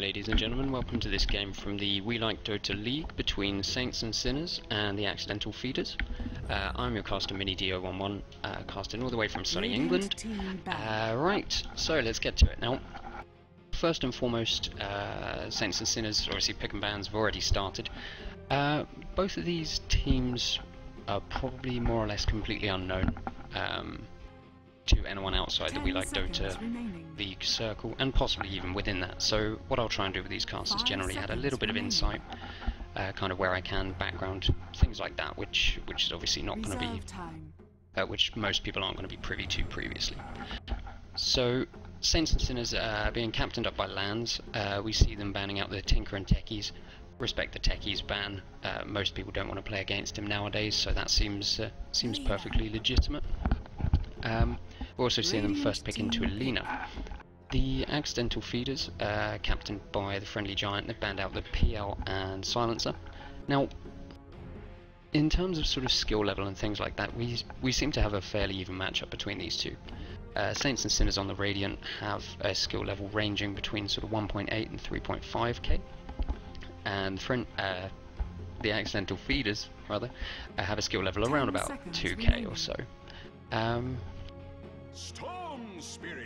ladies and gentlemen, welcome to this game from the We Like Dota League between Saints and Sinners and the Accidental Feeders. I'm your caster Mini DO11, casting all the way from sunny England. Right, so let's get to it now. First and foremost, Saints and Sinners, obviously pick and bans have already started. Both of these teams are probably more or less completely unknown to anyone outside the We Like Dota League circle, and possibly even within that. So what I'll try and do with these casts is generally add a little bit of insight, kind of where I can, background, things like that, which is obviously not going to be, which most people aren't going to be privy to previously. So Saints and Sinners being captained up by Lands, we see them banning out the Tinker and Techies. Respect the Techies ban. Most people don't want to play against him nowadays, so that seems perfectly legitimate. We're also seeing them first pick into Alina. The Accidental Feeders, captained by the Friendly Giant, they've banned out the PL and Silencer. Now, in terms of sort of skill level and things like that, we seem to have a fairly even matchup between these two. Saints and Sinners on the Radiant have a skill level ranging between sort of 1.8 and 3.5k, and the Accidental Feeders, rather, have a skill level around about 2k or so. Storm Spirit.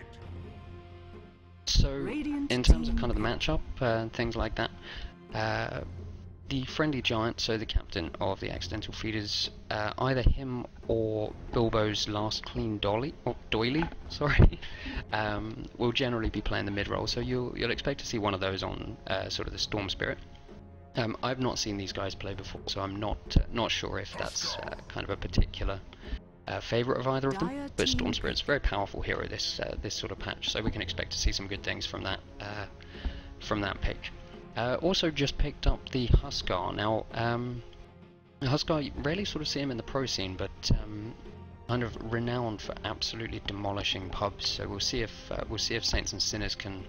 So, in terms of kind of the matchup and things like that, the Friendly Giant, so the captain of the Accidental Feeders, either him or Bilbo's last clean doily, sorry, will generally be playing the mid role. So you'll expect to see one of those on sort of the Storm Spirit. I've not seen these guys play before, so I'm not sure if that's kind of a particular favourite of either of them, but Storm Spirit's a very powerful hero this sort of patch, so we can expect to see some good things from that pick. Also just picked up the Huskar. Now, Huskar, you rarely sort of see him in the pro scene, but kind of renowned for absolutely demolishing pubs. So we'll see if Saints and Sinners can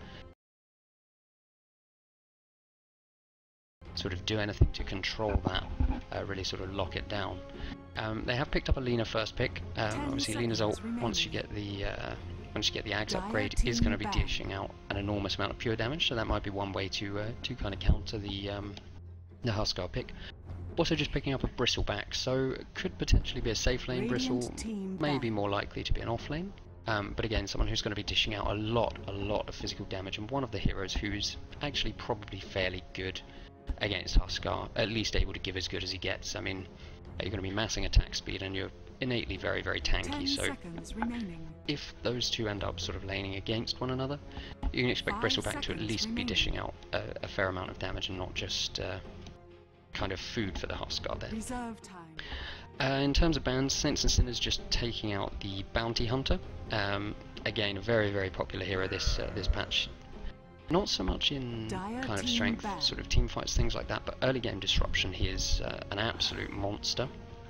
sort of do anything to control that, really sort of lock it down. They have picked up a Lina first pick. Obviously Lina's ult, once you get the Ags upgrade, is going to be dishing out an enormous amount of pure damage, so that might be one way to kind of counter the Huskar pick. Also just picking up a Bristleback, so could potentially be a safe lane Bristle, maybe more likely to be an off lane. But again, someone who's going to be dishing out a lot of physical damage, and one of the heroes who's actually probably fairly good against Huskar, at least able to give as good as he gets. I mean, you're going to be massing attack speed and you're innately very tanky, so if those two end up sort of laning against one another, you can expect Bristleback to at least be dishing out a fair amount of damage and not just kind of food for the Huskar there. In terms of bans, Saints and Sinners just taking out the Bounty Hunter. Again, a very popular hero this patch. Not so much in kind of strength, sort of team fights, things like that, but early game disruption, he is an absolute monster.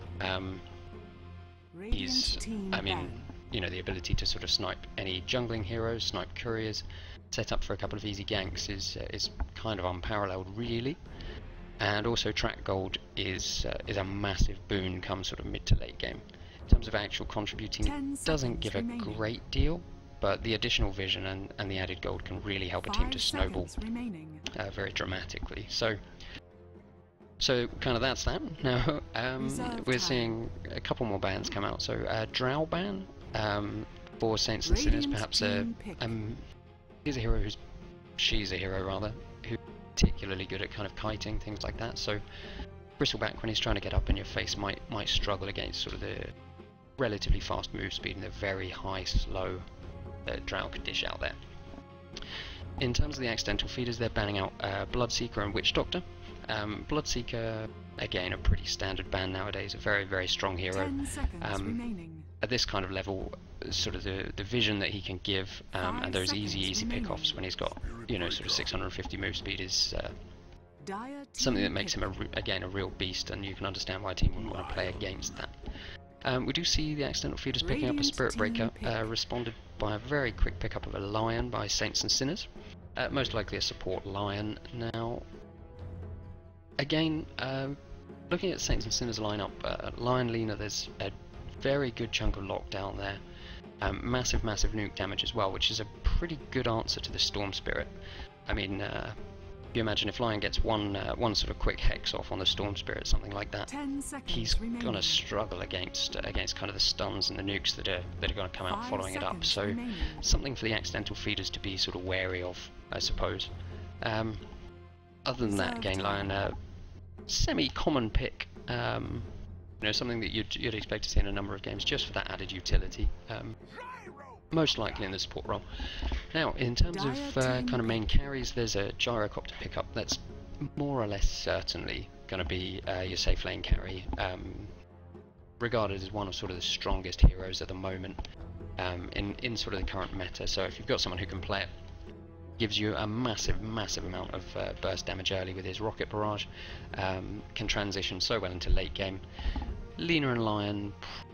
He's, I mean, you know, the ability to sort of snipe any jungling heroes, snipe couriers, set up for a couple of easy ganks is kind of unparalleled, really. And also track gold is a massive boon come sort of mid to late game. In terms of actual contributing, it doesn't give a great deal, but the additional vision and the added gold can really help a team to snowball very dramatically. So kind of that's that. Now we're seeing a couple more bans come out. So Drow ban for Saints and Sinners, perhaps she's a hero rather, who's particularly good at kind of kiting, things like that. So Bristleback, when he's trying to get up in your face, might struggle against sort of the relatively fast move speed and the very high slow that Drow could dish out there. In terms of the Accidental Feeders, they're banning out Bloodseeker and Witch Doctor. Bloodseeker, again, a pretty standard ban nowadays, a very strong hero. At this kind of level, sort of the vision that he can give, and those easy pick-offs when he's got, you know, sort of 650 move speed is something that makes him, a real beast, and you can understand why a team wouldn't want to play against that. We do see the Accidental Feeders picking up a Spirit Breaker, responded by a very quick pickup of a Lion by Saints and Sinners. Most likely a support Lion. Now, again, looking at Saints and Sinners lineup, Lion Lina, there's a very good chunk of lockdown there. Massive nuke damage as well, which is a pretty good answer to the Storm Spirit. I mean, you imagine if Lion gets one sort of quick hex off on the Storm Spirit, something like that, he's gonna struggle against kind of the stuns and the nukes that are gonna come out following it up. So something for the accidental feeders to be sort of wary of, I suppose. Other than that, again, Lion, semi-common pick. You know, something that you'd expect to see in a number of games, just for that added utility. Most likely in the support role. Now, in terms of kind of main carries, there's a gyrocopter pickup that's more or less certainly going to be your safe lane carry, regarded as one of sort of the strongest heroes at the moment in sort of the current meta. So if you've got someone who can play it, gives you a massive amount of burst damage early with his rocket barrage, can transition so well into late game. Lina and Lion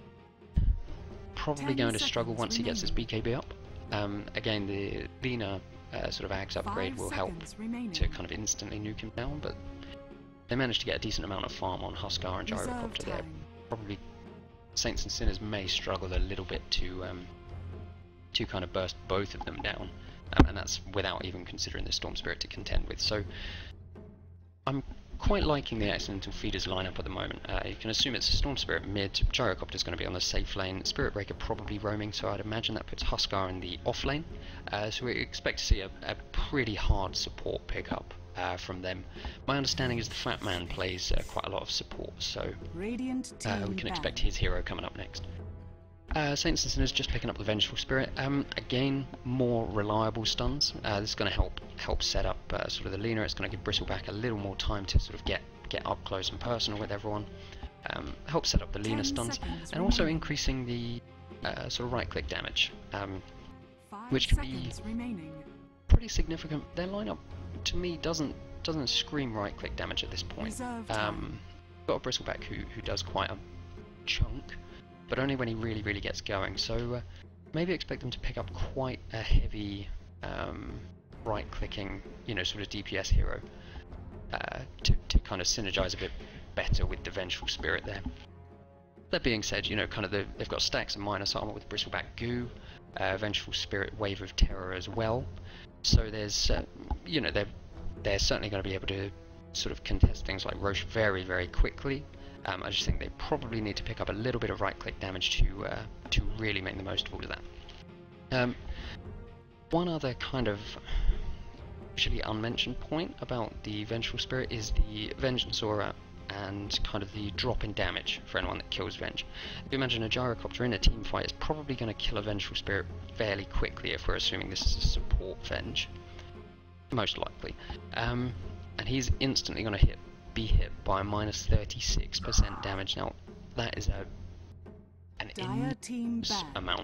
probably going to struggle once he gets his BKB up. Again, the Lina sort of Ags upgrade will help to kind of instantly nuke him down, but they managed to get a decent amount of farm on Huskar and Gyrocopter there. Probably Saints and Sinners may struggle a little bit to kind of burst both of them down, and that's without even considering the Storm Spirit to contend with. So I'm quite liking the accidental feeders lineup at the moment. You can assume it's a Storm Spirit mid, Gyrocopter's going to be on the safe lane, Spirit Breaker probably roaming, so I'd imagine that puts Huskar in the off lane. So we expect to see a pretty hard support pickup from them. My understanding is the Fat Man plays quite a lot of support, so we can expect his hero coming up next. Saints and Sinners just picking up the Vengeful Spirit. Again, more reliable stuns. This is going to help set up sort of the Lina. It's going to give Bristleback a little more time to sort of get up close and personal with everyone. Help set up the Lina stuns, and also increasing the sort of right-click damage, which can be pretty significant. Their lineup, to me, doesn't scream right-click damage at this point. Got a Bristleback who does quite a chunk, but only when he really gets going, so maybe expect them to pick up quite a heavy right-clicking, you know, sort of DPS hero to kind of synergize a bit better with the Vengeful Spirit there. That being said, you know, kind of they've got stacks of minus armor with Bristleback Goo, Vengeful Spirit Wave of Terror as well, so there's, you know, they're certainly going to be able to sort of contest things like Roche very quickly. I just think they probably need to pick up a little bit of right-click damage to really make the most of all of that. One other kind of usually unmentioned point about the Vengeful Spirit is the Vengeance Aura and kind of the drop in damage for anyone that kills Venge. If you imagine a Gyrocopter in a team fight, it's probably going to kill a Vengeful Spirit fairly quickly if we're assuming this is a support Venge. Most likely. And he's instantly going to be hit by a minus 36% damage. Now, that is an enormous amount.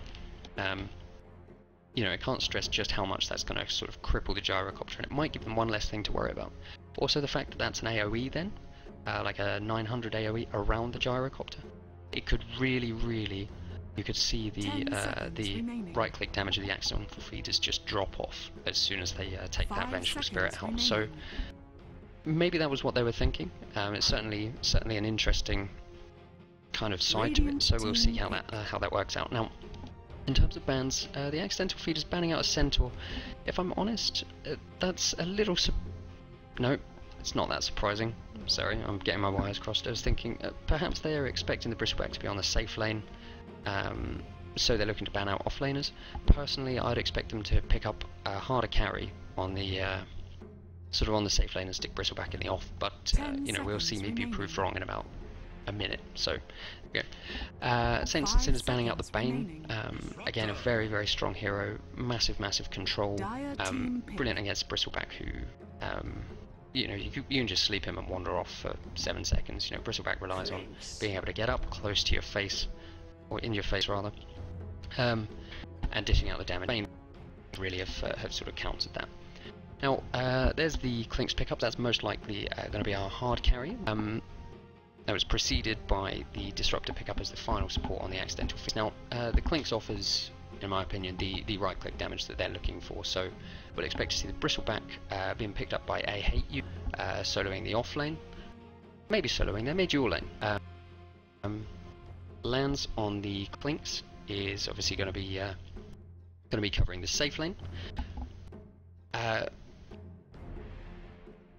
You know, I can't stress just how much that's going to sort of cripple the Gyrocopter, and it might give them one less thing to worry about. Also, the fact that that's an AoE then, like a 900 AoE around the Gyrocopter, it could really, you could see the right-click damage of the accidental feeders just drop off as soon as they take that Vengeful Spirit out. So maybe that was what they were thinking. It's certainly an interesting kind of side to it. So we'll see how that works out. Now, in terms of bans, the accidental feeders banning out a Centaur. If I'm honest, that's a little. No, it's not that surprising. Sorry, I'm getting my wires crossed. I was thinking perhaps they are expecting the Bristleback to be on the safe lane, so they're looking to ban out offlaners. Personally, I'd expect them to pick up a harder carry on the sort of on the safe lane and stick Bristleback in the off. But you know, we'll see me be proved wrong in about a minute. So, okay. Saints and Sinners banning out the Bane. Again, a very strong hero, massive control. Brilliant against Bristleback, who you know, you can just sleep him and wander off for 7 seconds. You know, Bristleback relies on being able to get up close to your face, or in your face rather, and dishing out the damage. Bane really have sort of countered that. Now, there's the Clinks pickup. That's most likely going to be our hard carry. That was preceded by the Disruptor pickup as the final support on the accidental feed. Now, the Clinks offers, in my opinion, the right-click damage that they're looking for, so we'll expect to see the Bristleback being picked up by A Hate You, soloing the off lane, maybe soloing their mid-dual lane. Lands on the Clinks is obviously going to be covering the safe lane.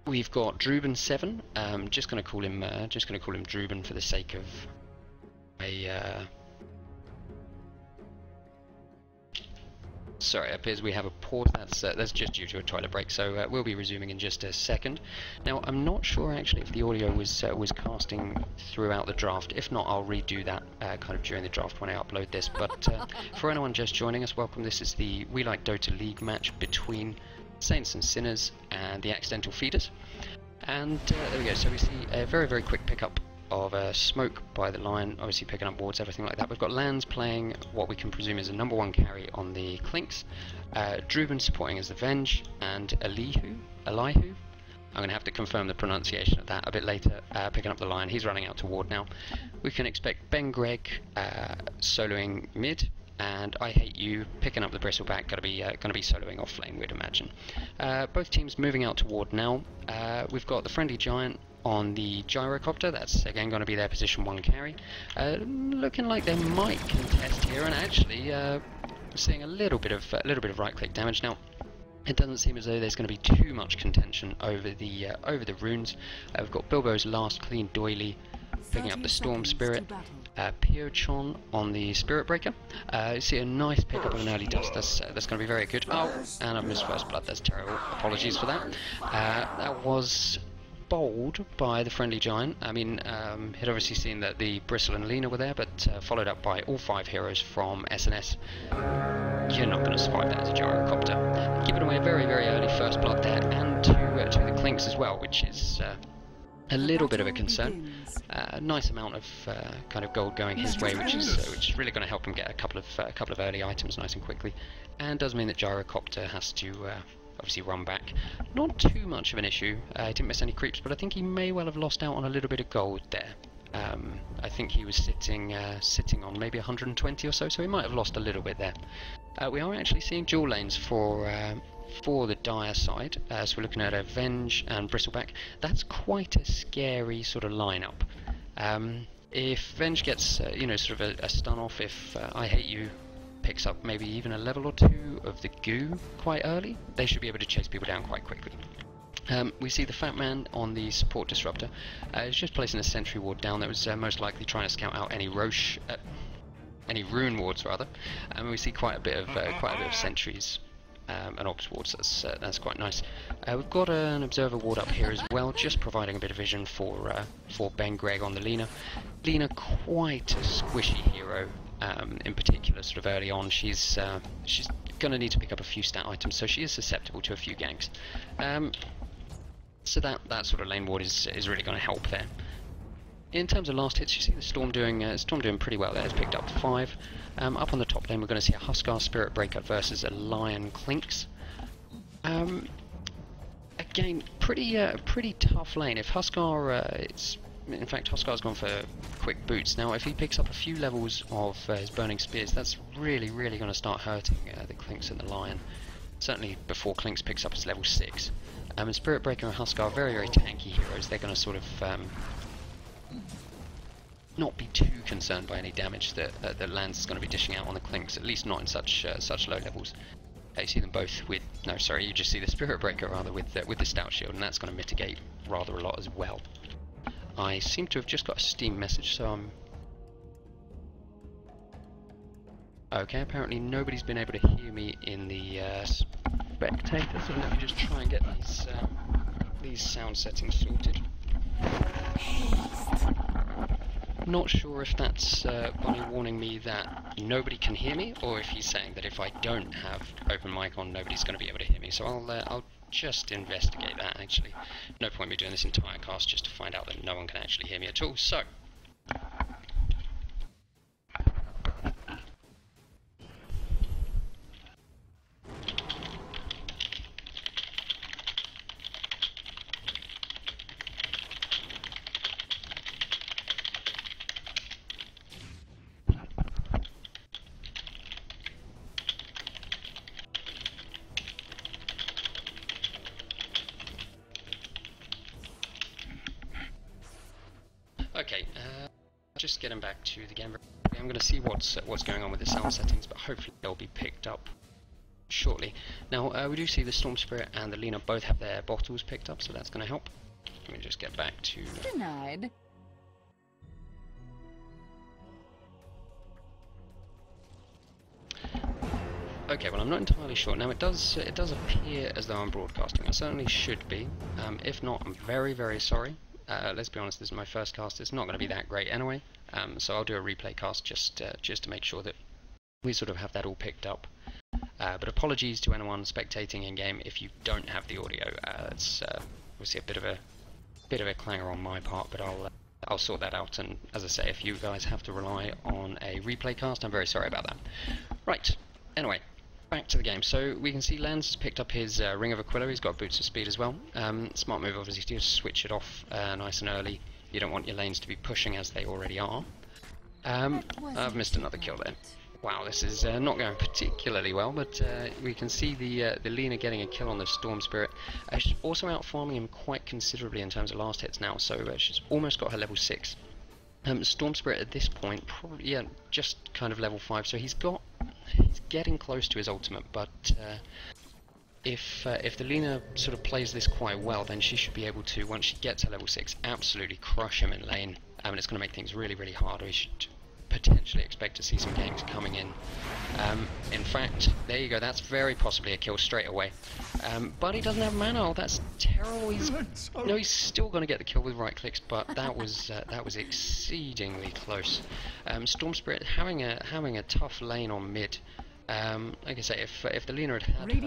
We've got Drubin 7. Just going to call him Drubin for the sake of a. Sorry, it appears we have a pause. That's just due to a toilet break. So we'll be resuming in just a second. Now, I'm not sure actually if the audio was casting throughout the draft. If not, I'll redo that kind of during the draft when I upload this. But for anyone just joining us, welcome. This is the We Like Dota League match between Saints and Sinners and the Accidental Feeders. And there we go. So we see a very, very quick pickup of smoke by the line, obviously picking up wards, everything like that. We've got Lands playing what we can presume is a #1 carry on the Clinks, Drubin supporting as the Venge, and Elihu. I'm going to have to confirm the pronunciation of that a bit later, picking up the line. He's running out to ward now. We can expect Ben Greg soloing mid, and I Hate You picking up the Bristleback, gonna be soloing off lane, we'd imagine. Both teams moving out to ward now. We've got the Friendly Giant on the Gyrocopter. That's again going to be their position 1 carry. Looking like they might contest here, and actually seeing a little bit of right-click damage. Now, it doesn't seem as though there's going to be too much contention over the runes. We've got Bilbo's last clean doily picking up the Storm Spirit. Piochon on the Spirit Breaker. You see a nice pickup of an early dust. That's going to be very good. Oh, and I've missed first blood. That's terrible. Apologies for that. That was bowled by the Friendly Giant. I mean, he'd obviously seen that the Bristle and Lena were there, but followed up by all 5 heroes from SNS. You're not going to survive that as a Gyrocopter. Giving away a very, very early first blood there, and to the Clinks as well, which is a little bit of a concern. Nice amount of kind of gold going his way, which is really going to help him get a couple of early items nice and quickly, and does mean that Gyrocopter has to obviously run back. Not too much of an issue. He didn't miss any creeps, but I think he may well have lost out on a little bit of gold there. I think he was sitting on maybe 120 or so, so he might have lost a little bit there. We are actually seeing dual lanes for the Dire side, so we're looking at a Venge and Bristleback. That's quite a scary sort of lineup. If Venge gets sort of a stun off, if I Hate You picks up maybe even a level or 2 of the goo quite early, they should be able to chase people down quite quickly. We see the Fat Man on the support disruptor. He's just placing a sentry ward down that was most likely trying to scout out any any rune wards rather. And we see quite a bit of sentries and ops wards. That's quite nice. We've got an observer ward up here as well, just providing a bit of vision for Ben Greg on the Lena. Lena, quite a squishy hero. In particular, sort of early on, she's going to need to pick up a few stat items, so she is susceptible to a few ganks. So that sort of lane ward is really going to help there. In terms of last hits, you see the Storm doing pretty well there. It's picked up 5. Up on the top lane, we're going to see a Huskar Spirit Breaker versus a Lion Clinks. Again, pretty tough lane. If Huskar, in fact, Huskar's gone for quick boots. Now, if he picks up a few levels of his Burning Spears, that's really going to start hurting the Clinks and the Lion. Certainly before Clinks picks up his level 6. And Spirit Breaker and Huskar are very, very tanky heroes. They're going to sort of not be too concerned by any damage that Lance is going to be dishing out on the Clinks, at least not in such low levels. You see them both with, no, sorry, you just see the Spirit Breaker rather with the Stout Shield, and that's going to mitigate rather a lot as well. I seem to have just got a Steam message, so I'm... Okay, apparently nobody's been able to hear me in the spectator, so let me just try and get these sound settings sorted. Not sure if that's Bonnie warning me that nobody can hear me, or if he's saying that if I don't have open mic on, nobody's going to be able to hear me. So I'll just investigate that, actually. No point me doing this entire cast just to find out that no one can actually hear me at all. So... Okay, just getting back to the game. I'm going to see what's going on with the sound settings, but hopefully they'll be picked up shortly. Now we do see the Storm Spirit and the Lena both have their bottles picked up, so that's going to help. Let me just get back to... Denied. Okay, well I'm not entirely sure. Now it does appear as though I'm broadcasting. I certainly should be. If not, I'm very, very sorry. Let's be honest, this is my first cast. It's not going to be that great anyway. So I'll do a replay cast just to make sure that we sort of have that all picked up. But apologies to anyone spectating in game if you don't have the audio. It's obviously a bit of a clanger on my part, but I'll sort that out. And as I say, if you guys have to rely on a replay cast, I'm very sorry about that. Right. Anyway. Back to the game. So we can see Lance has picked up his Ring of Aquila. He's got Boots of Speed as well. Smart move obviously to switch it off nice and early. You don't want your lanes to be pushing as they already are. I've missed another kill there. Wow, this is not going particularly well, but we can see the Lena getting a kill on the Storm Spirit. She's also out farming him quite considerably in terms of last hits now, so she's almost got her level 6. Storm Spirit at this point, probably just kind of level 5, so he's getting close to his ultimate, but if the Lena sort of plays this quite well, then she should be able to, once she gets to level 6, absolutely crush him in lane, and it's going to make things really, really hard. We should potentially expect to see some ganks coming in. In fact, there you go, that's very possibly a kill straight away. But he doesn't have mana. Oh, that's terrible. He's still going to get the kill with right clicks, but that was exceedingly close. Storm Spirit having a tough lane on mid. Like I say, if the Lena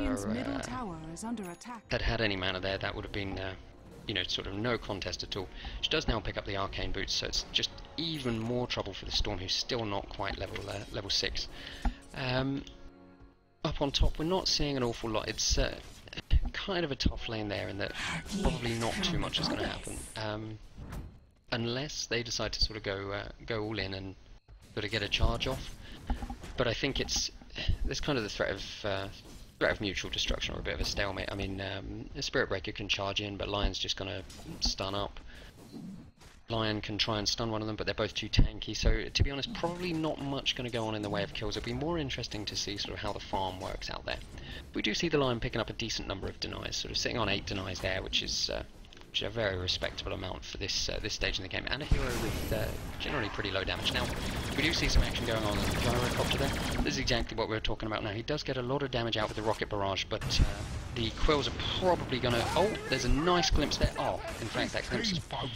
had any mana there, that would have been you know, sort of no contest at all. She does now pick up the Arcane Boots, so it's just even more trouble for the Storm, who's still not quite level 6. Up on top, we're not seeing an awful lot. It's kind of a tough lane there, in that probably not too much is going to happen, unless they decide to sort of go all in and sort of get a charge off. But I think there's kind of the threat of mutual destruction, or a bit of a stalemate. I mean, a Spirit Breaker can charge in, but Lion's just going to stun up. Lion can try and stun one of them, but they're both too tanky, so to be honest, probably not much going to go on in the way of kills. It'll be more interesting to see sort of how the farm works out there. We do see the Lion picking up a decent number of denies, sort of sitting on 8 denies there, which is a very respectable amount for this stage in the game, and a hero with generally pretty low damage. Now, we do see some action going on in the Gyrocopter there. This is exactly what we were talking about now. He does get a lot of damage out with the Rocket Barrage, but the Quills are probably going to... Oh, there's a nice glimpse there. Oh, in fact, that glimpse is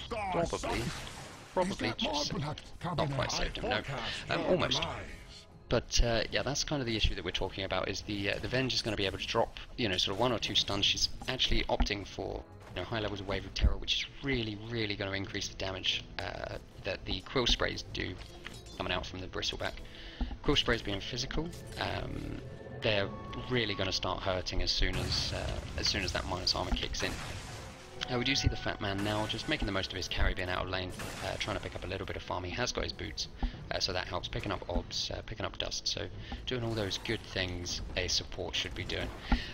probably just not quite saved him, no. Almost. But yeah, that's kind of the issue that we're talking about, is the Venge is going to be able to drop, you know, sort of 1 or 2 stuns. She's actually opting for, you know, high levels of Wave of Terror, which is really, really going to increase the damage that the Quill Sprays do coming out from the Bristleback. Quill Sprays being physical, they're really going to start hurting as soon as that minus armor kicks in. We do see the Fat Man now just making the most of his carry, being out of lane, trying to pick up a little bit of farm. He has got his boots, so that helps, picking up obs, picking up dust, so doing all those good things a support should be doing.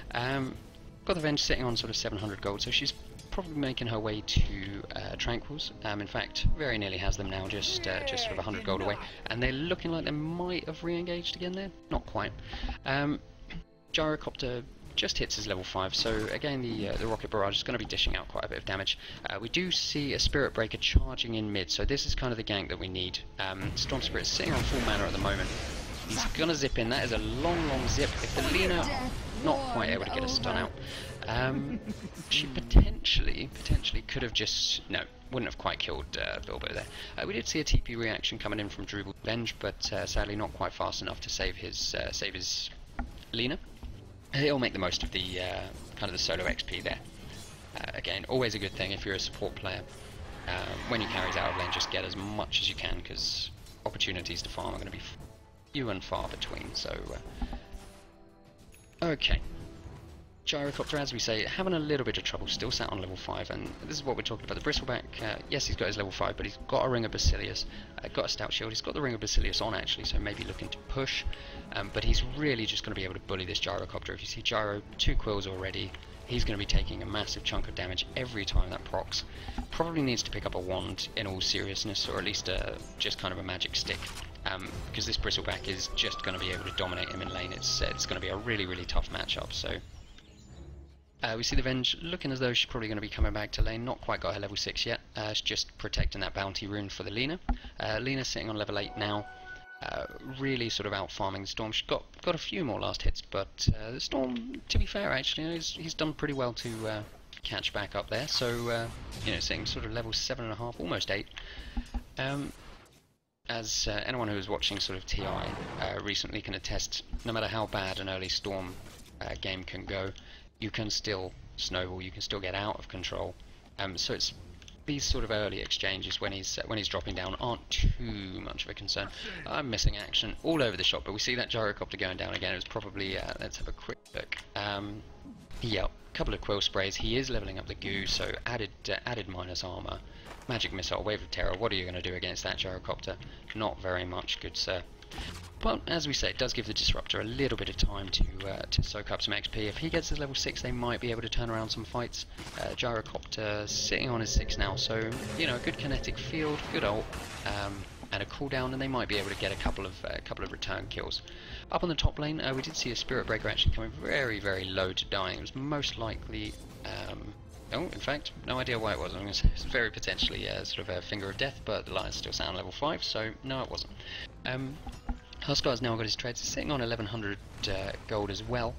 Got the Venge sitting on sort of 700 gold, so she's probably making her way to Tranquils. In fact, very nearly has them now, just sort of 100 gold away, and they're looking like they might have re-engaged again there. Not quite. Gyrocopter just hits his level 5, so again the Rocket Barrage is going to be dishing out quite a bit of damage. We do see a Spirit Breaker charging in mid, so this is kind of the gank that we need. Storm Spirit's sitting on full mana at the moment. He's going to zip in. That is a long zip. If the Lena not quite able to get a stun out, she potentially could have just... no, wouldn't have quite killed Bilbo there. We did see a TP reaction coming in from Drupal Venge, but sadly not quite fast enough to save his Lena. He'll make the most of the kind of the solo XP there. Again, always a good thing if you're a support player. When you carries out of lane, just get as much as you can, because opportunities to farm are going to be few and far between. So, okay. Gyrocopter, as we say, having a little bit of trouble, still sat on level 5, and this is what we're talking about. The Bristleback, yes, he's got his level 5, but he's got a Ring of Basilius, got a Stout Shield, he's got the Ring of Basilius on actually, so maybe looking to push, but he's really just going to be able to bully this Gyrocopter. If you see Gyro, 2 Quills already, he's going to be taking a massive chunk of damage every time that procs. Probably needs to pick up a wand in all seriousness, or at least just kind of a magic stick. because this Bristleback is just going to be able to dominate him in lane. It's going to be a really, really tough matchup. So we see the Venge looking as though she's probably going to be coming back to lane. Not quite got her level 6 yet. She's just protecting that bounty rune for the Lina. Lina's sitting on level 8 now. Really sort of out farming the Storm. She's got a few more last hits, but the Storm, to be fair, actually, he's done pretty well to catch back up there. So you know, sitting sort of level 7.5, almost 8. As anyone who was watching sort of TI recently can attest, no matter how bad an early Storm game can go, you can still snowball, you can still get out of control. So it's these sort of early exchanges when he's dropping down aren't too much of a concern. I'm missing action all over the shop, but we see that gyrocopter going down again. It was probably let's have a quick look. Yeah, a couple of quill sprays. He is leveling up the goo, so added minus armor. Magic missile, wave of terror. What are you going to do against that gyrocopter? Not very much, good sir. But as we say, it does give the disruptor a little bit of time to soak up some XP. If he gets his level 6, they might be able to turn around some fights. Gyrocopter sitting on his 6 now, so you know, a good kinetic field, good ult, and a cooldown, and they might be able to get a couple of return kills. Up on the top lane, we did see a Spirit Breaker actually coming very, very low to dying. It was most likely. Oh, in fact, no idea why it was. I'm going to say it's very potentially sort of a Finger of Death, but the Lions still sound level 5, so no, it wasn't. Huskar's now got his trades. He's sitting on 1100 gold as well.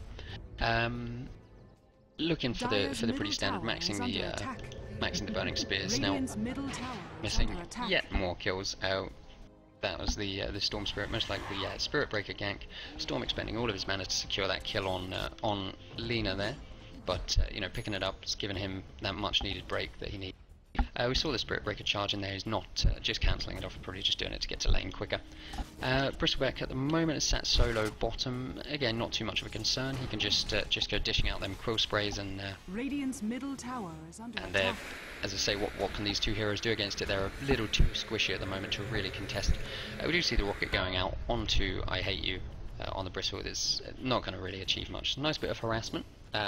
Looking for the pretty standard, maxing the burning spears. Now missing yet more kills. That was the Storm Spirit, most likely Spirit Breaker gank. Storm expending all of his mana to secure that kill on Lina there. But you know, picking it up, it's given him that much needed break that he needed. We saw the Spirit Breaker charge in there. He's not just cancelling it off, probably just doing it to get to lane quicker. Bristleback at the moment is sat solo bottom. Again, not too much of a concern. He can just go dishing out them quill sprays and Radiant's middle tower is under and attack. as I say, what can these two heroes do against it? They're a little too squishy at the moment to really contest. We do see the rocket going out onto I Hate You on the Bristle. It's not going to really achieve much. Nice bit of harassment.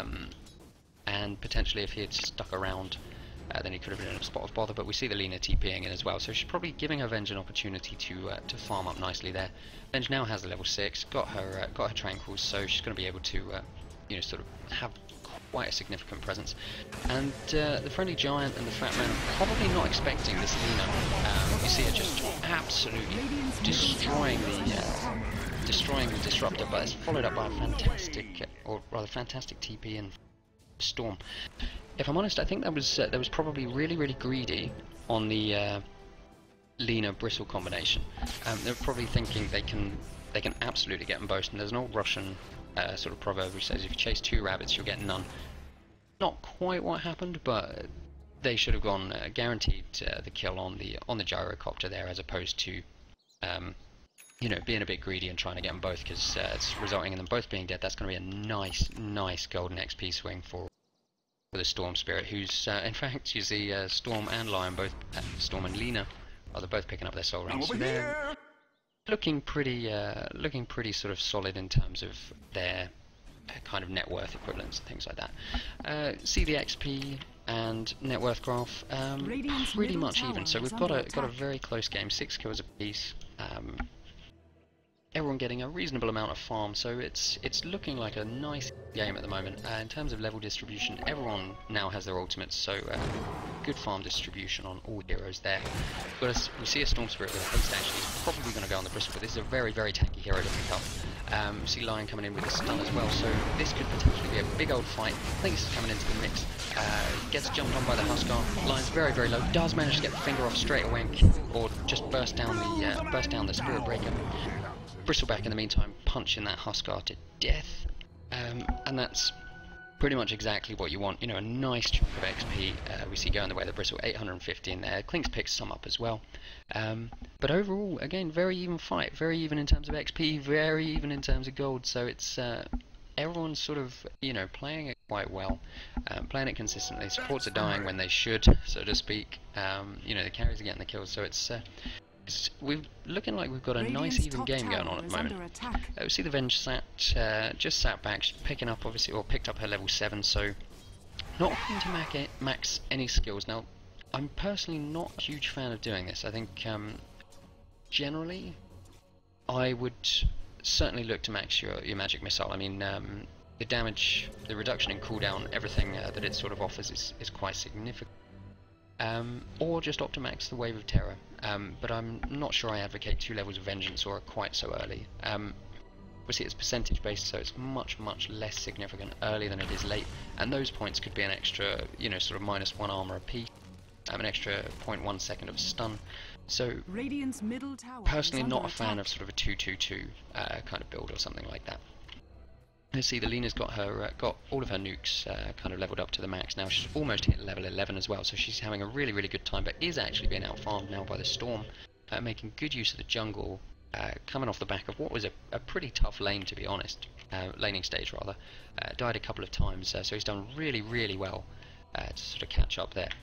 And potentially if he had stuck around, then he could have been in a spot of bother, but we see the Lina TPing in as well, so she's probably giving her Venge an opportunity to farm up nicely there. Venge now has the level 6, got her Tranquils, so she's going to be able to you know, sort of have quite a significant presence. And the Friendly Giant and the Fat Man are probably not expecting this Lina. You see her just absolutely destroying the Disruptor, but it's followed up by a fantastic, or rather fantastic TP and Storm. If I'm honest, I think that was probably really, really greedy on the Lina Bristle combination. They're probably thinking they can absolutely get them both. And there's an old Russian sort of proverb which says if you chase 2 rabbits, you'll get none. Not quite what happened, but they should have gone guaranteed the kill on the gyrocopter there, as opposed to you know, being a bit greedy and trying to get them both, because it's resulting in them both being dead. That's going to be a nice golden XP swing for the Storm Spirit, who's in fact, you see Storm and Lion both, Storm and Lina, they're both picking up their soul rings. So they're looking pretty sort of solid in terms of their kind of net worth equivalents and things like that. See the XP and net worth graph, pretty much even. So we've got a very close game, 6 kills apiece. Everyone getting a reasonable amount of farm, so it's looking like a nice game at the moment. In terms of level distribution, everyone now has their ultimates, so good farm distribution on all heroes there. But we see a Storm Spirit with a haste actually. He's probably going to go on the Bristle, but this is a very, very tanky hero to pick up. We see Lion coming in with a stun as well, so this could potentially be a big old fight. I think this is coming into the mix. Gets jumped on by the Huskar. Lion's very, very low. Does manage to get the finger off straight away and kill, or just burst down the Spirit Breaker. Bristleback in the meantime punching that Huskar to death, and that's pretty much exactly what you want. You know, a nice chunk of XP. We see going the way of the Bristle, 850 in there. Clinks picks some up as well. But overall, again, very even fight. Very even in terms of XP. Very even in terms of gold. So it's everyone's sort of, you know, playing it quite well, playing it consistently. Supports are dying when they should, so to speak. You know, the carries are getting the kills. So we're looking like we've got a nice even game going on at the moment. We see the Venge just sat back, she's picking up obviously, or picked up her level 7, so not having to max any skills. Now, I'm personally not a huge fan of doing this. I think generally I would certainly look to max your magic missile. I mean, the damage, the reduction in cooldown, everything that it sort of offers is quite significant. Or just Optimax the Wave of Terror, but I'm not sure I advocate 2 levels of Vengeance or quite so early. Obviously it's percentage based, so it's much less significant early than it is late, and those points could be an extra, you know, sort of -1 armor apiece, an extra 0.1 second of stun. So Radiant's middle tower personally is not under a fan attack. of sort of a 2-2-2 kind of build or something like that. Let's see, the Lena's got her got all of her nukes kind of leveled up to the max now. She's almost hit level 11 as well, so she's having a really good time, but is actually being out-farmed now by the Storm, making good use of the jungle, coming off the back of what was a pretty tough lane, to be honest, laning stage rather. Died a couple of times, so he's done really well to sort of catch up there.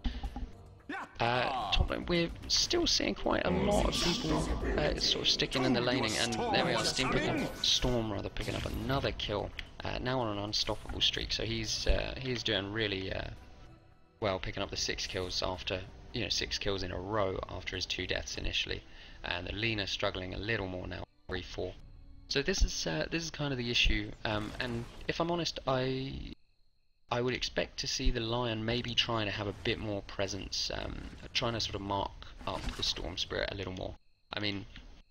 Top lane, we're still seeing quite a lot of people sort of sticking in the laning, and there we are, Storm rather picking up another kill, now on an unstoppable streak. So he's doing really well, picking up the 6 kills after, you know, 6 kills in a row after his 2 deaths initially, and the Lena struggling a little more now, 3-4. So this is kind of the issue, and if I'm honest, I would expect to see the Lion maybe trying to have a bit more presence, trying to sort of mark up the Storm Spirit a little more. I mean,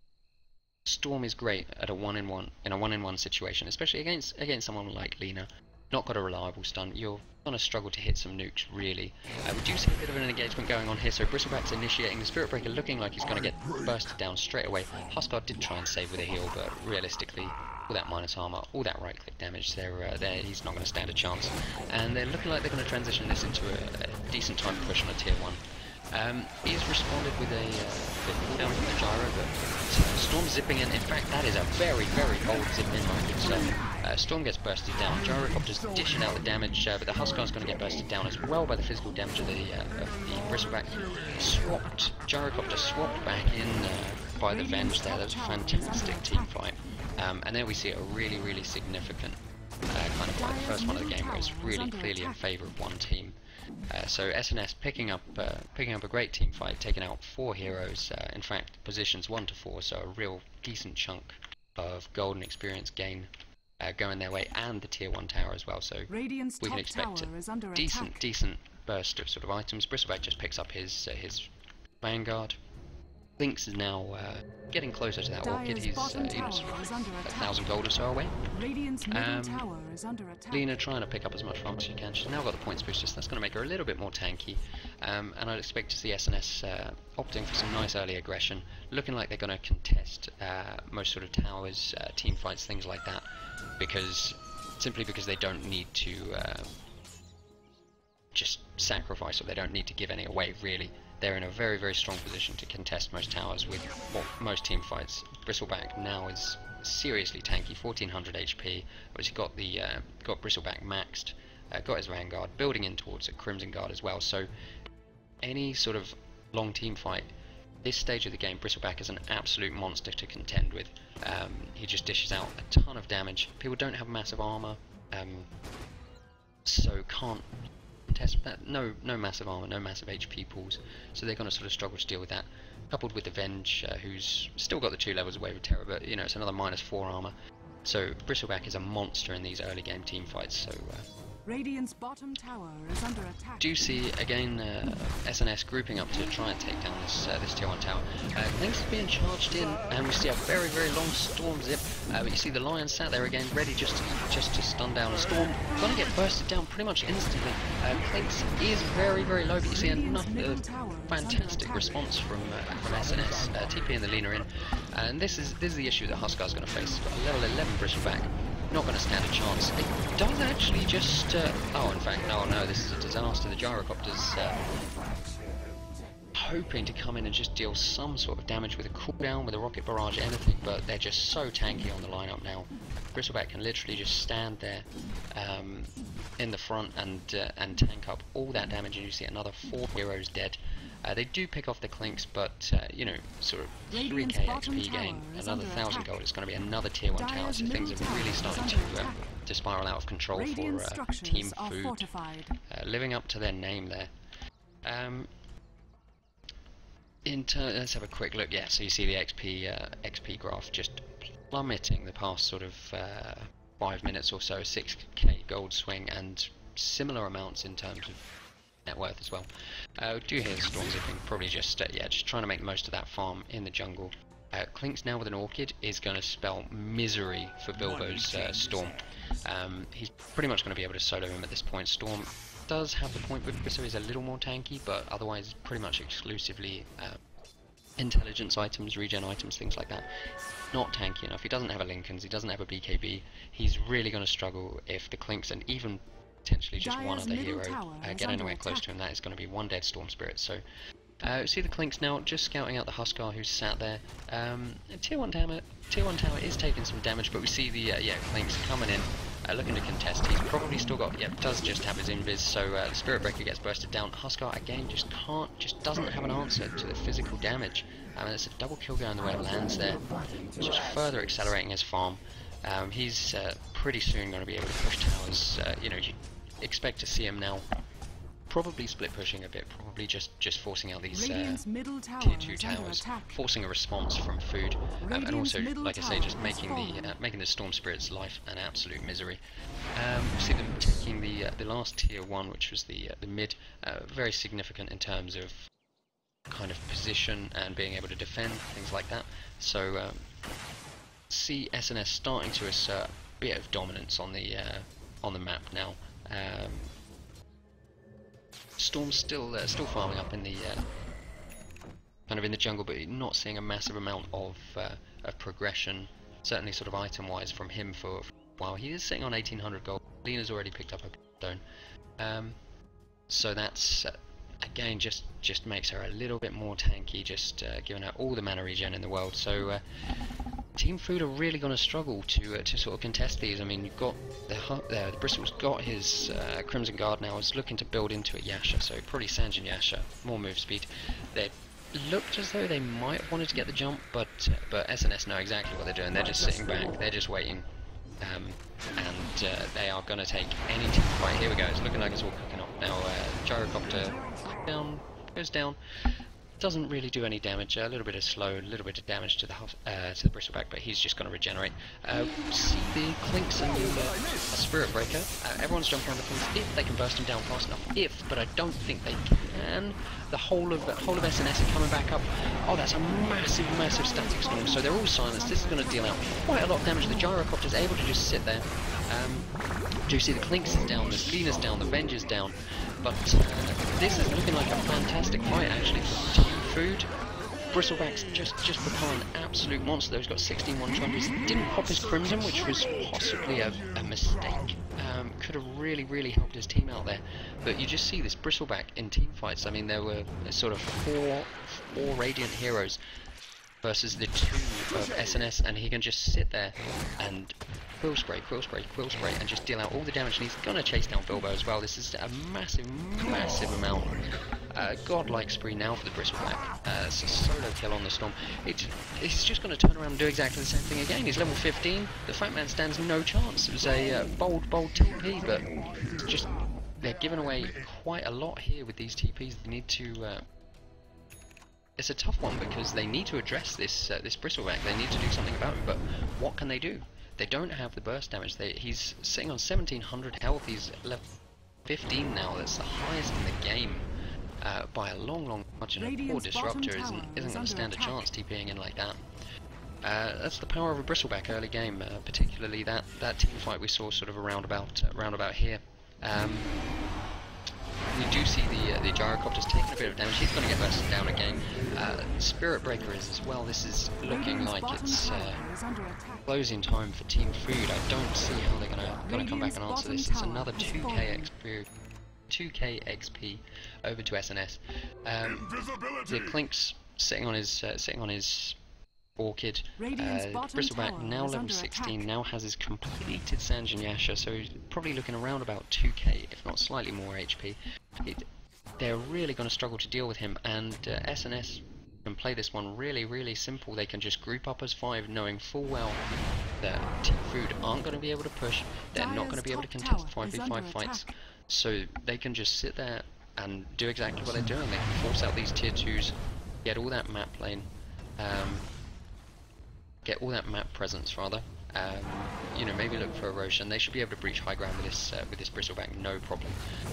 Storm is great at a 1-in-1 situation, especially against someone like Lena. Not got a reliable stun. You're gonna struggle to hit some nukes, really. We do see a bit of an engagement going on here, so Bristleback's initiating the Spirit Breaker, looking like he's gonna get bursted down straight away. Huskar did try and save with a heal, but realistically, all that minus armor, all that right click damage, he's not going to stand a chance. And they're looking like they're going to transition this into a decent time push on a tier 1. He's responded with a cooldown from the gyro, but Storm zipping in. In fact, that is a very bold zip in, my good sir. Storm gets bursted down. Gyrocopter's dishing out the damage, but the Huskar's going to get bursted down as well by the physical damage of the Bristleback. Gyrocopter swapped back in by the Venge there. That was a fantastic team fight. And then we see a really significant kind of like the first one of the game where it's really clearly in favour of one team. So SNS picking up a great team fight, taking out 4 heroes. In fact, positions 1 to 4, so a real decent chunk of golden experience gain going their way, and the tier 1 tower as well. So Radiant's we can top expect tower is under a attack. decent burst of sort of items. Bristleback just picks up his Vanguard. Lynx is now getting closer to that orchid. He's you know, sort of 1,000 gold or so away. Radiant's middle tower is under attack. Lena trying to pick up as much farm as she can. She's now got the points booster, so that's going to make her a little bit more tanky. And I'd expect to see SNS opting for some nice early aggression, looking like they're going to contest most sort of towers, team fights, things like that, simply because they don't need to just sacrifice, or they don't need to give any away, really. They're in a very strong position to contest most towers with, well, most team fights. Bristleback now is seriously tanky, 1400 HP. Obviously got Bristleback maxed, got his Vanguard, building in towards a Crimson Guard as well. So any sort of long team fight, this stage of the game, Bristleback is an absolute monster to contend with. He just dishes out a ton of damage. People don't have massive armor, so can't contest that. No massive armor, no massive HP pools, so they're going to sort of struggle to deal with that. Coupled with the Venge, who's still got the 2 levels of Wave of Terror, but you know, it's another -4 armor. So Bristleback is a monster in these early game team fights. So Radiant's bottom tower is under attack. do see again SNS grouping up to try and take down this tier 1 tower. Lynx is being charged in, and we see a very long Storm zip. But you see the Lion sat there again, ready just to stun down a Storm. Gonna get bursted down pretty much instantly. Lynx is very low, but you see another fantastic response from SNS, TPing the Lena in. And this is the issue that Huskar's going to face. He's got a level 11 Bristleback. Not going to stand a chance. It does actually just... oh, in fact, no, this is a disaster. The Gyrocopter's hoping to come in and just deal some sort of damage with a cooldown, with a rocket barrage, anything, but they're just so tanky on the lineup now. Bristleback can literally just stand there in the front and tank up all that damage, and you see another 4 heroes dead. They do pick off the Clinks, but you know, sort of 3k XP gain, another 1,000 gold. It's going to be another tier 1 tower, so things are really starting to spiral out of control for Team Food, living up to their name there. let's have a quick look. Yeah, so you see the XP graph just plummeting the past sort of 5 minutes or so. 6k gold swing and similar amounts in terms of net worth as well. Do hear the storm zipping, probably just yeah, just trying to make the most of that farm in the jungle. Clinks now with an orchid is going to spell misery for Bilbo's Storm. He's pretty much going to be able to solo him at this point. Storm does have the point, but so he's a little more tanky, but otherwise pretty much exclusively intelligence items, regen items, things like that. Not tanky enough. He doesn't have a Lincoln's, he doesn't have a BKB. He's really going to struggle if the Clinks and even potentially just one other hero get anywhere close to him. That is going to be one dead Storm Spirit. So see the Clinks now just scouting out the Huskar who's sat there. Tier 1 tower is taking some damage, but we see the yeah, Clinks coming in, looking to contest. He's probably still got, yeah, does just have his invis, so the Spirit Breaker gets bursted down. Huskar again just doesn't have an answer to the physical damage. It's a double kill going the way it lands there, just further accelerating his farm. He's pretty soon going to be able to push towers. You know, you expect to see him now probably split pushing a bit, probably just forcing out these tier 2 towers, forcing a response from food, and also, like I say, just making the Storm Spirit's life an absolute misery. See them taking the last tier 1, which was the mid, very significant in terms of kind of position and being able to defend, things like that. So see SNS starting to assert a bit of dominance on the map now. Storm's still farming up in the kind of in the jungle, but not seeing a massive amount of progression, certainly sort of item-wise from him for a while. He is sitting on 1800 gold. Lena's already picked up a stone, so that's again just makes her a little bit more tanky, just giving her all the mana regen in the world. So Team Food are really going to struggle to sort of contest these. I mean, you've got the Bristol's got his Crimson Guard now, is looking to build into it Yasha, so probably Sanjin Yasha, more move speed. They looked as though they might have wanted to get the jump, but SNS know exactly what they're doing. They're just sitting back, they're just waiting, and they are going to take any team fight. Here we go, it's looking like it's all cooking up now. Gyrocopter goes down. Doesn't really do any damage, a little bit of slow, a little bit of damage to the Bristleback, but he's just going to regenerate. See the Clinks and the Spirit Breaker. Everyone's jumping on the Clinks if they can burst him down fast enough. But I don't think they can. The whole of SNS are coming back up. Oh, that's a massive static storm. So they're all silenced. This is going to deal out quite a lot of damage. The Gyrocopter's able to just sit there. Do you see the Clinks is down, the Spina's down, the Venger's down. But this is looking like a fantastic fight actually for Team Food. Bristleback's just become an absolute monster. He's got 16 120s. Didn't pop his Crimson, which was possibly a mistake. Could have really helped his team out there. But you just see this Bristleback in team fights. I mean, there were sort of four Radiant heroes versus the 2 of SNS, and he can just sit there and quill spray, and just deal out all the damage, and he's gonna chase down Bilbo as well. This is a massive amount. Godlike spree now for the Bristleback. It's a solo kill on the Storm. He's just gonna turn around and do exactly the same thing again. He's level 15. The Fat Man stands no chance. It was a bold TP, but just they're giving away quite a lot here with these TPs. They need to. It's a tough one because they need to address this Bristleback. They need to do something about him, but what can they do? They don't have the burst damage. He's sitting on 1700 health. He's level 15 now. That's the highest in the game by a long margin. A poor Disruptor isn't going to stand a chance TPing in like that. That's the power of a Bristleback early game, particularly that team fight we saw sort of around about here. We do see the Gyrocopter's taking a bit of damage. He's going to get bursted down again. Spirit Breaker is as well. This is looking like it's closing time for Team Food. I don't see how they're going to come back and answer this. It's another 2k XP over to SNS. The Clinks sitting on his Orchid. Bristleback now level 16, now has his completed Sanjin Yasha, so he's probably looking around about 2k, if not slightly more HP. They're really going to struggle to deal with him, and SNS can play this one really simple. They can just group up as 5, knowing full well that Team Food aren't going to be able to push, they're not going to be able to contest 5v5 fights, so they can just sit there and do exactly what they're doing. They can force out these tier 2s get all that map lane, get all that map presence rather. You know, maybe look for erosion. They should be able to breach high ground with this bristleback, no problem.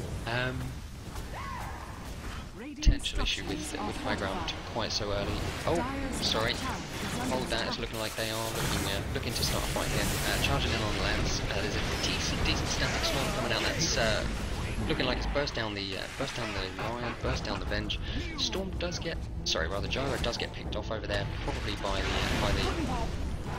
Potential issue with high ground quite so early. Oh, sorry. Hold that. It's looking like they are looking to start a fight here. Charging in on Lance. There's a decent static storm coming down. That's looking like it's burst down the Lion, burst down the Venge. Storm does get, sorry, rather Gyro does get picked off over there, probably by the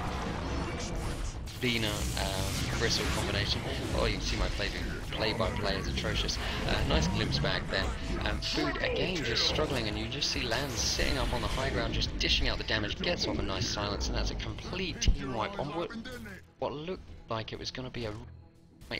Dina Bristle combination. Oh, you can see my play-by-play is atrocious. Nice glimpse back there. Food again just struggling, and you just see Lance sitting up on the high ground, just dishing out the damage, gets off a nice silence, and that's a complete team wipe on what looked like it was going to be a right.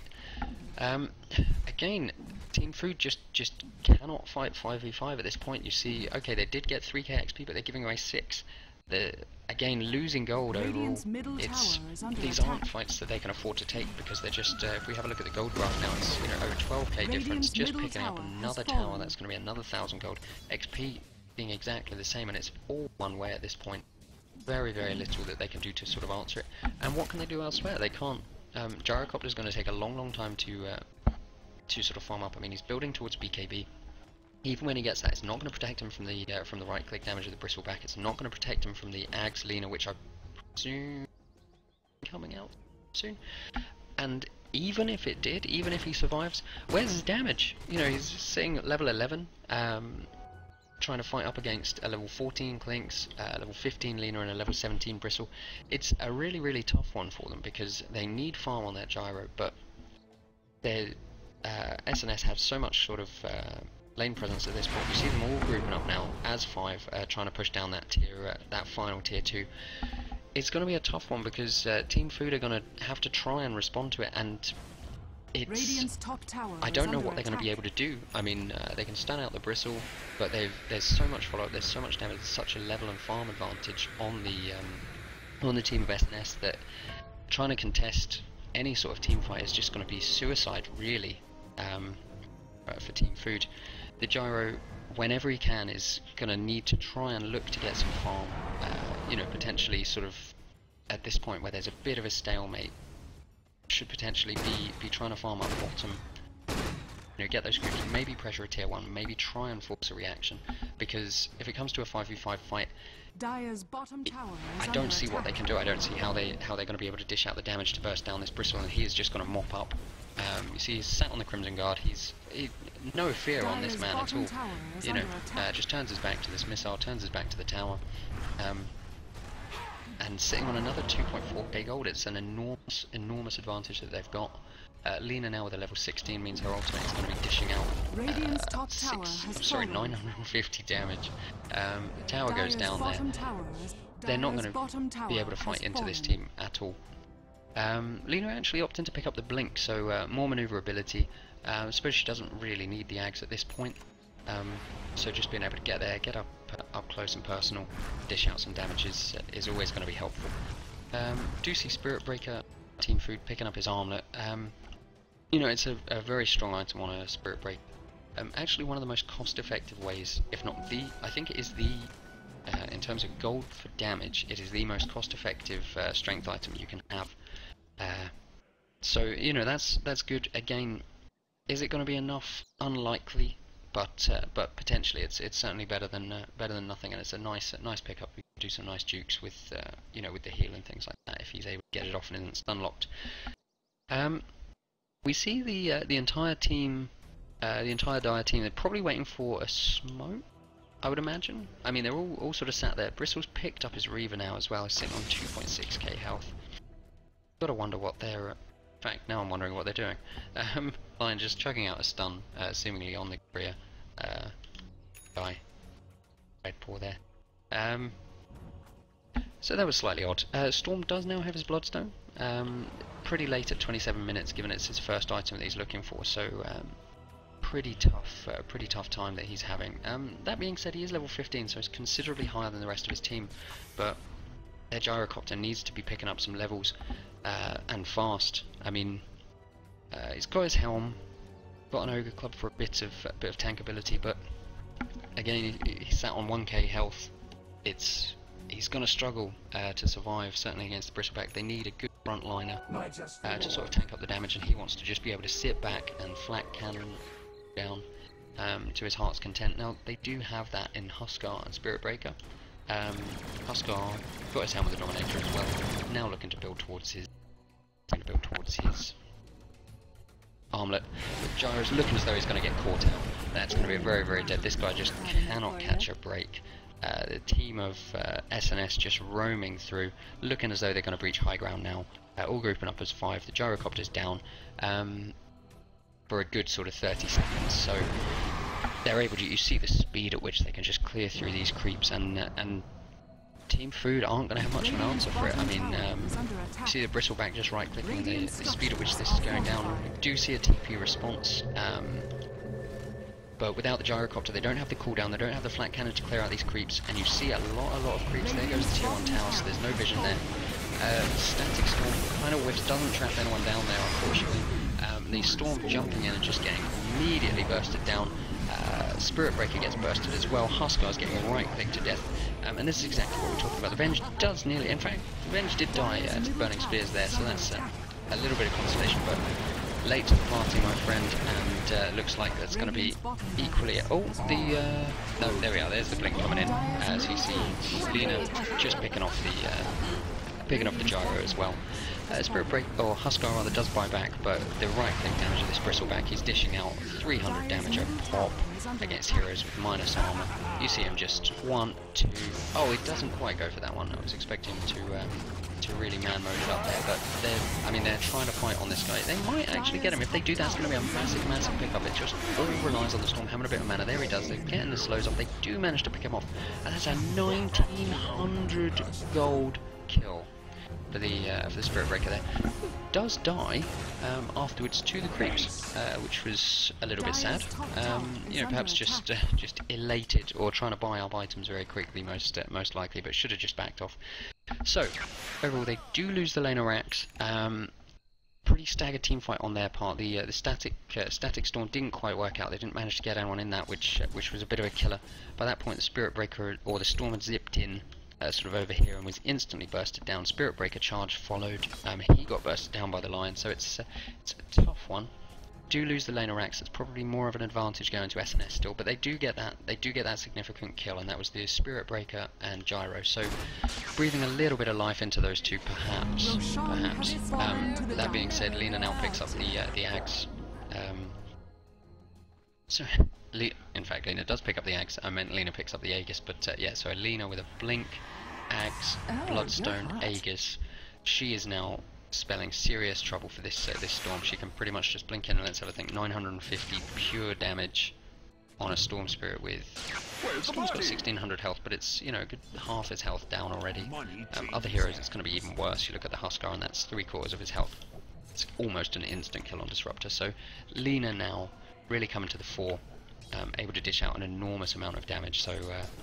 Again, Team Food just cannot fight 5v5 at this point. You see, okay, they did get 3k XP, but they're giving away 6. Again, losing gold overall, these aren't fights that they can afford to take, because they're just, if we have a look at the gold graph now, it's, you know, over 12k difference, just picking up another tower, that's going to be another 1,000 gold. XP being exactly the same, and it's all one way at this point. Very, very little that they can do to sort of answer it. And what can they do elsewhere? They can't. Gyrocopter's going to take a long time to sort of farm up. I mean, he's building towards BKB. Even when he gets that, it's not going to protect him from the right-click damage of the bristleback. It's not going to protect him from the Ags Lina, which I presume coming out soon. And even if it did, even if he survives, where's his damage? You know, he's sitting at level 11, trying to fight up against a level 14 Clinks, level 15 Lina, and a level 17 Bristle. It's a really tough one for them, because they need farm on that Gyro, but their SNS have so much sort of lane presence at this point. You see them all grouping up now as 5, trying to push down that tier, that final tier 2. It's going to be a tough one, because Team Food are going to have to try and respond to it, and it's, I don't know what they're going to be able to do. I mean, they can stun out the Bristle, but there's so much follow-up, there's so much damage, such a level and farm advantage on the team of SNS that trying to contest any sort of team fight is just going to be suicide, really, for Team Food. The Gyro, whenever he can, is going to need to try and look to get some farm, you know, potentially sort of at this point where there's a bit of a stalemate, should potentially be trying to farm up bottom, you know, get those groups, maybe pressure a tier 1, maybe try and force a reaction, because if it comes to a 5v5 fight, Dire's bottom tower I don't see what they can do. I don't see how they're going to be able to dish out the damage to burst down this Bristle, and he is just going to mop up. You see, he's sat on the Crimson Guard. He's no fear on this man at all. You know, just turns his back to this missile, turns his back to the tower, and sitting on another 2.4k gold. It's an enormous advantage that they've got. Lina now with a level 16 means her ultimate is going to be dishing out 950 damage. The tower goes down there. They're not going to be able to fight into this team at all. Lina actually opting to pick up the blink, so more maneuverability. I suppose she doesn't really need the Ags at this point. So just being able to get there, get up close and personal, dish out some damage is always going to be helpful. Do see Spirit Breaker, Team Food picking up his armlet. You know, it's a very strong item on a Spirit Break. Actually one of the most cost-effective ways, if not the, I think it is the, in terms of gold for damage, it is the most cost-effective strength item you can have. So, you know, that's good. Again, is it going to be enough? Unlikely, but potentially it's certainly better than nothing, and it's a nice pickup. We can do some nice jukes with you know, with the heal and things like that if he's able to get it off and isn't stun locked. We see the entire team, the entire Dire team. They're probably waiting for a smoke, I would imagine. I mean, they're all sort of sat there. Bristle's picked up his Reaver now as well. He's sitting on 2.6k health. Gotta wonder what they're. In fact, now I'm wondering what they're doing. Lion just chugging out a stun, seemingly on the Greer guy. Red paw there. So that was slightly odd. Storm does now have his Bloodstone. Pretty late at 27 minutes, given it's his first item that he's looking for. So pretty tough time that he's having. That being said, he is level 15, so it's considerably higher than the rest of his team. But their Gyrocopter needs to be picking up some levels, and fast. I mean, he's got his helm, got an Ogre Club for a bit of tankability, but again, he's sat on 1k health. He's going to struggle to survive, certainly against the Bristleback. They need a good frontliner to sort of tank up the damage, and he wants to just be able to sit back and flat cannon down to his heart's content. Now, they do have that in Huskar and Spirit Breaker. Huskar got his helmet with the Dominator as well, now looking to build towards his armlet. But Gyro's looking as though he's going to get caught out. That's going to be very, very dead. This guy just cannot catch a break. The team of SNS just roaming through, looking as though they're going to breach high ground now. All grouping up as 5. The gyrocopter's down for a good sort of 30 seconds. So they're able to. You see the speed at which they can just clear through these creeps, and Team Food aren't going to have much of an answer for it. I mean, you see the Bristleback just right-clicking, the speed at which this is going down. We do see a TP response. But without the gyrocopter, they don't have the cooldown, they don't have the flat cannon to clear out these creeps, and you see a lot of creeps. There goes the tier 1 tower, so there's no vision there. Static Storm kind of whiffs, doesn't trap anyone down there, unfortunately. The Storm jumping in and just getting immediately bursted down. Spirit Breaker gets bursted as well. Huskar's getting right-clicked to death. And this is exactly what we're talking about. The Venge does nearly, in fact, the Venge did die to Burning Spears there, so that's a little bit of consolation, but late to the party, my friend, and looks like that's going to be equally. Oh, no, there we are. There's the blink coming in. As you see, Lena just picking off the gyro as well. Spirit Break, or Huskar rather, does buy back, but the right-click damage of this Bristleback, he's dishing out 300 damage a pop against heroes with minus armor. You see him just 1, 2. Oh, it doesn't quite go for that one. I was expecting to really man mode it up there, but they're trying to fight on this guy. They might actually get him. If they do, that's going to be a massive pickup. It just all relies on the Storm having a bit of mana. There he does. They're getting the slows off. They do manage to pick him off, and that's a 1900 gold kill for the Spirit Breaker there. Does die afterwards to the creeps, which was a little bit sad. You know, perhaps just elated or trying to buy up items very quickly, most likely, but should have just backed off. So overall, they do lose the lane of Rax. Pretty staggered team fight on their part. The static Storm didn't quite work out. They didn't manage to get anyone in that, which was a bit of a killer. By that point, the Spirit Breaker or the Storm had zipped in. Sort of over here and was instantly bursted down. Spirit Breaker charge followed. He got bursted down by the Lion, so it's a tough one. Do lose the lane of Rax. It's probably more of an advantage going to SNS still, but they do get that. They do get that significant kill, and that was the Spirit Breaker and Gyro. So breathing a little bit of life into those two, perhaps. That being said, Lena now picks up the Ags. In fact, Lena does pick up the Ags. I meant Lena picks up the Aegis, but yeah, so Lena with a Blink, Ags, Bloodstone, Aegis. She is now spelling serious trouble for this Storm. She can pretty much just blink in, and let's have a think, 950 pure damage on a Storm Spirit with... Storm's got 1600 health, but it's, you know, a good half his health down already. Other heroes, it's going to be even worse. You look at the Huskar, and that's 3/4 of his health. It's almost an instant kill on Disruptor. So Lena now really coming to the fore. Able to dish out an enormous amount of damage, so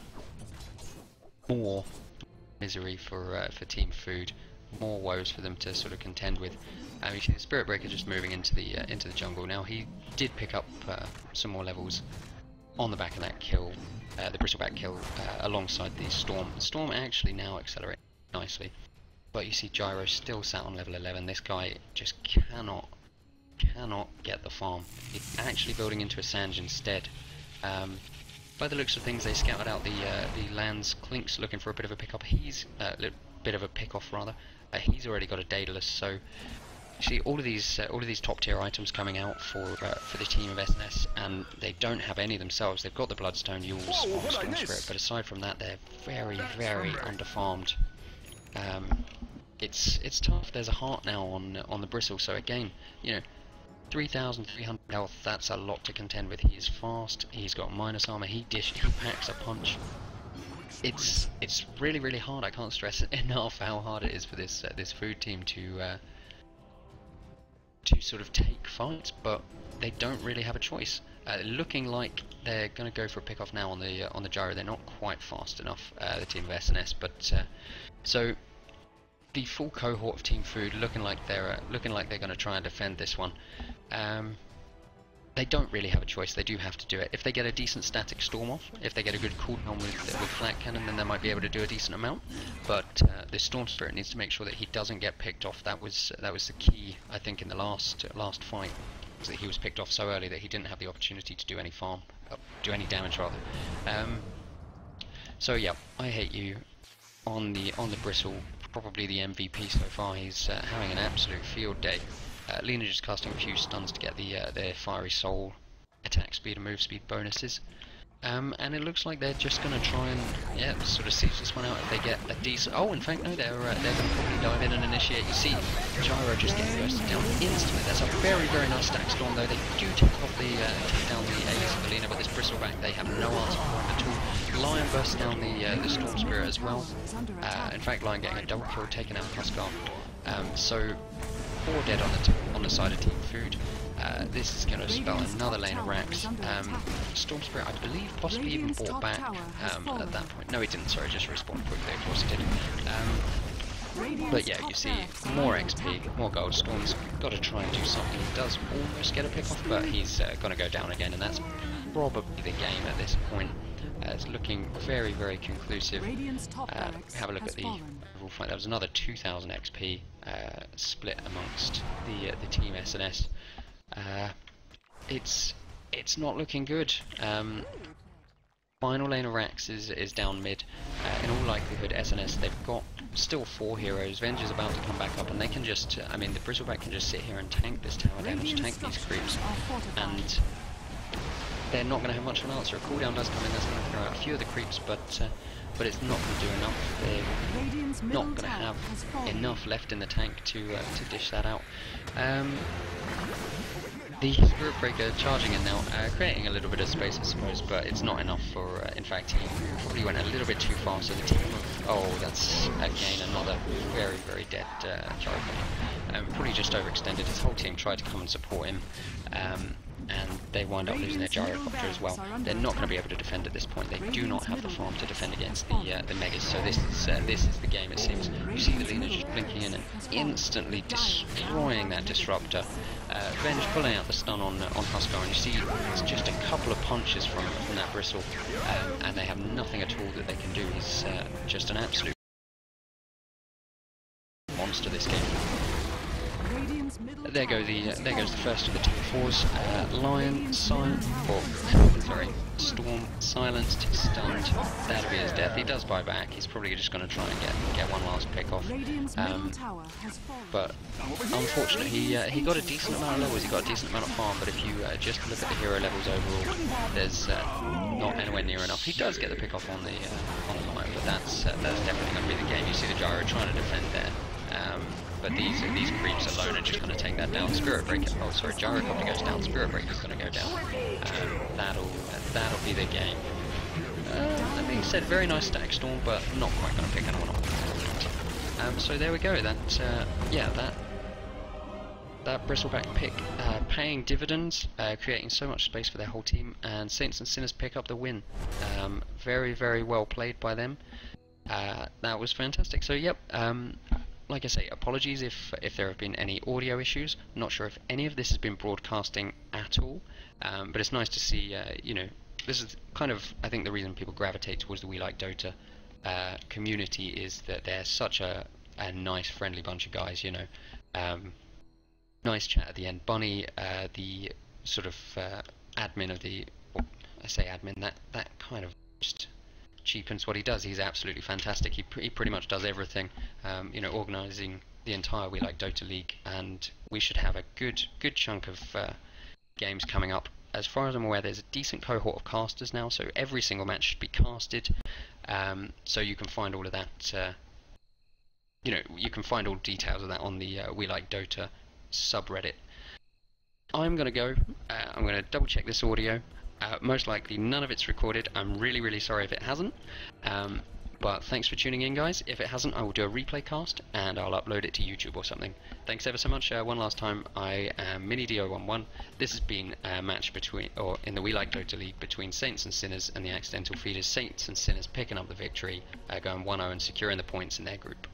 more misery for Team Food, more woes for them to sort of contend with. You see the Spirit Breaker just moving into the jungle. Now he did pick up some more levels on the back of that kill, the Bristleback kill, alongside the Storm. The Storm actually now accelerates nicely, but you see Gyro still sat on level 11. This guy just cannot get the farm. He's actually building into a Sange instead. By the looks of things, they scouted out the lands. Clink's looking for a bit of a pick-up. He's a bit of a pick-off rather. He's already got a Daedalus, so you see all of these top-tier items coming out for the team of SNS, and they don't have any themselves. They've got the Bloodstone, Yules, or Storm Spirit, but aside from that, they're very underfarmed. It's tough. There's a heart now on the Bristle, so again, you know, 3,300 health, that's a lot to contend with. He is fast, he's got minus armor, he packs a punch. It's really hard. I can't stress enough how hard it is for this Food team to sort of take fights, but they don't really have a choice. Looking like they're going to go for a pick off now on the Gyro. They're not quite fast enough, the team of SNS, but so the full cohort of Team Food looking like they're going to try and defend this one. they don't really have a choice. They do have to do it. If they get a decent static storm off, if they get a good cooldown with flat cannon, then they might be able to do a decent amount. But this Storm Spirit needs to make sure that he doesn't get picked off. That was the key, I think, in the last fight, was that he was picked off so early that he didn't have the opportunity to do any do any damage rather. So yeah, I hate you on the Bristle. Probably the MVP so far. He's having an absolute field day. Lena just casting a few stuns to get their Fiery Soul attack speed and move speed bonuses. And it looks like they're just going to try and sort of siege this one out if they get a decent... Oh, in fact, no, they're going to probably dive in and initiate. You see Gyro just getting bursted down instantly. That's a very, very nice stack storm, though. They do take down the Ace of Lena, but this Bristleback, they have no answer for him at all. Lion bursts down the Storm Spirit as well. In fact, Lion getting a double kill, taking out Huskar. So 4 dead on the side of Team Food. This is going to spell another lane of racks. Storm Spirit, I believe, possibly even bought back at that point. No, he didn't, sorry, just respawned quickly, of course he did. But yeah, you see, more XP, more gold. Storm's got to try and do something. He does almost get a pick off, but he's going to go down again, and that's probably the game at this point. It's looking very, very conclusive. Have a look at the overall fight. That was another 2,000 XP split amongst the team SNS. It's not looking good. Final lane of racks is down mid. In all likelihood, SNS, they've got still 4 heroes. Venge's about to come back up, and they can just, I mean, the Bristleback can just sit here and tank this tower damage, tank these creeps, and they're not going to have much of an answer. A cooldown does come in, that's going to throw out a few of the creeps, but it's not going to do enough. They're not going to have enough left in the tank to dish that out. The Spirit Breaker charging in now, creating a little bit of space, I suppose, but it's not enough for, in fact, he probably went a little bit too far, so the team of, oh, that's again another very, very dead Gyro. Probably just overextended. His whole team tried to come and support him, and they wind up losing their Gyrocopter as well. They're not going to be able to defend at this point. They do not have the farm to defend against the Megas, so this is the game, it seems. You see the Lena just blinking in and instantly destroying that Disruptor. Venge pulling out the stun on Huskar, and you see it's just a couple of punches from that Bristle, and they have nothing at all that they can do. He's just an absolute monster this game. There goes the first of the T4s. Lion, Storm, silenced, stunned. That'll be his death. He does buy back. He's probably just going to try and get one last pick off. But unfortunately, he got a decent amount of levels. He got a decent amount of farm. But if you just look at the hero levels overall, there's not anywhere near enough. He does get the pick off on the Lion, but that's definitely going to be the game. You see the Gyro trying to defend there. But these creeps alone are just going to take that down. Spirit Breaker, oh sorry, Gyrocopter goes down, Spirit Breaker's going to go down. That'll be the game. That being said, very nice stack storm, but not quite going to pick anyone off. So there we go. That Bristleback pick paying dividends, creating so much space for their whole team, and Saints and Sinners pick up the win. Very, very well played by them. That was fantastic. So yep. Like I say, apologies if there have been any audio issues. Not sure if any of this has been broadcasting at all, but it's nice to see, you know, this is kind of, I think, the reason people gravitate towards the We Like Dota community is that they're such a nice, friendly bunch of guys, you know. Nice chat at the end. Bunny, the sort of admin of the, well, I say admin, that kind of just cheapens what he does. He's absolutely fantastic. He pretty much does everything, you know, organising the entire We Like Dota League, and we should have a good chunk of games coming up. As far as I'm aware, there's a decent cohort of casters now, so every single match should be casted. So you can find all of that, you know, you can find all details of that on the We Like Dota subreddit. I'm going to go, I'm going to double check this audio. Most likely none of it's recorded. I'm really sorry if it hasn't, but thanks for tuning in, guys. If it hasn't, I will do a replay cast and I'll upload it to YouTube or something. Thanks ever so much. One last time, I am MiniDO11. This has been a match in the We Like Dota League between Saints and Sinners and the Accidental Feeders. Saints and Sinners picking up the victory, going 1-0 and securing the points in their group.